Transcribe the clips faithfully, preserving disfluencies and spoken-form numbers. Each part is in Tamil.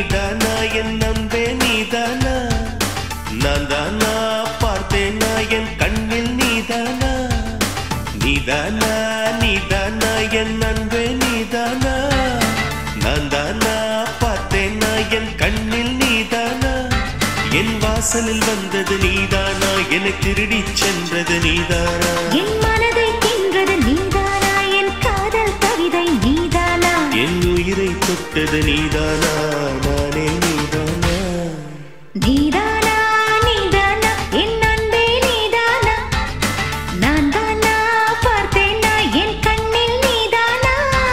நீதானா என் அன்பே நீதானா நான் தானா பார்த்தேனா என் கண்ணில் நீதானா நீதானா நீதானா என் அன்பே நீதானா நான் தானா பார்த்தேனா என் கண்ணில் நீதானா என் வாசலில் வந்தது நீதானா என்னை திருடி சென்றது நீதானா என் மனதை தின்றது நீதானா என் காதல் கவிதை நீதானா என் உயிரை தொட்டது நீதானா நானே நீதானா நீதானா நீதானா என் அன்பே நீதானா நான் தானா பார்த்தேனா என் கண்ணில் நீதானா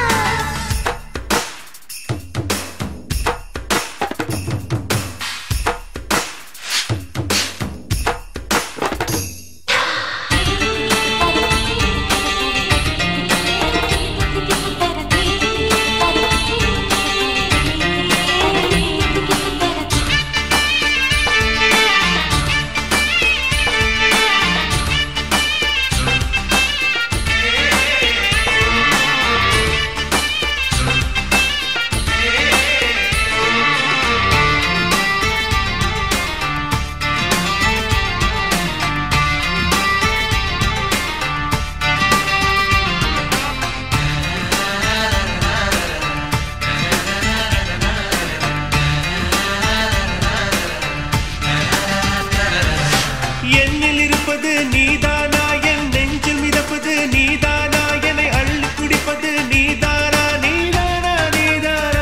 என்னில் இருப்பது நீதானா என் நெஞ்சில் மிதப்பது நீதானா என்னை அள்ளி குடிப்பது நீதானா நீதானா நீதானா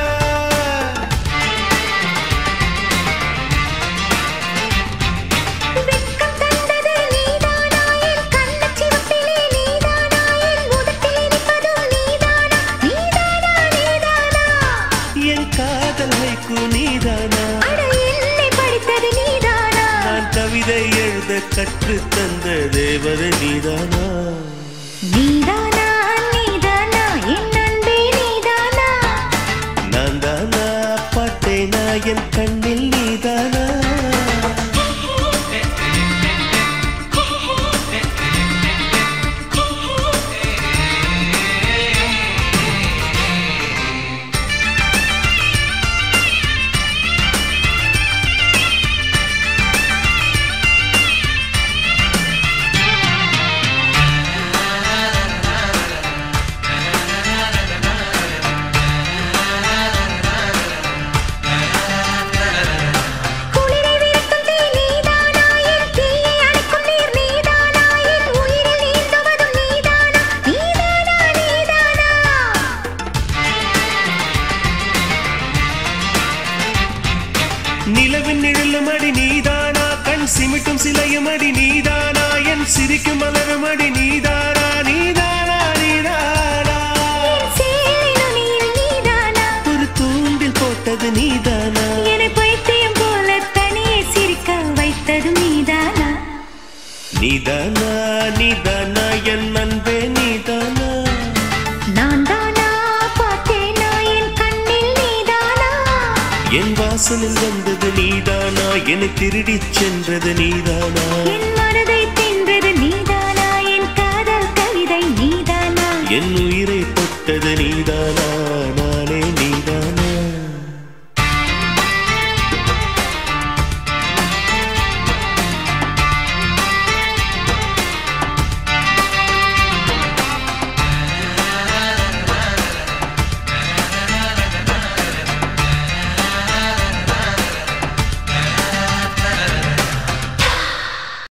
வெட்கம் தந்தது நீதானா என் கண்ணச் சிவப்பிலே நீதானா என் உதட்டில் இனிப்பதும் நீதானா நீதானா நீதானா என் காதல் ஹைக்கூ நீதானா அட என்னை படித்தது நீதானா நான் கவிதை எழுத கற்று தந்த தேவதை நீதானா நீதானா நீதானா என் அன்பே நீதானா நான் தானா பார்த்தேனா என் கண்ணில் நீதானா குளிரை விரட்டும் தீ நீதானா என் தீயை அணைக்கும் நீர் நீதானா என் உயிரில் நீந்துவதும் நீதானா நீதானா நீதானா நிலவின் நிழலும் அடி நீதானா கண் சிமிட்டும் சிலையும் அடி நீதானா என் சிரிக்கும் மலரும் அடி நீதானா நீதானா நீதானா என் சேலை நுனியில் நீதானா ஒரு தூண்டில் போட்டது நீதானா என்னை பைத்தியம் போல தனியே சிரிக்க வைத்தது நீதானா நீதானா நீதானா என் அன்பே நீதானா நான் தானா பார்த்தேனா என் கண்ணில் நீதானா என் வாசலில் வந்தது நீதானா என்னை திருடி சென்றது நீதானா என் மனதை தின்றது நீதானா என் காதல் கவிதை நீதானா என்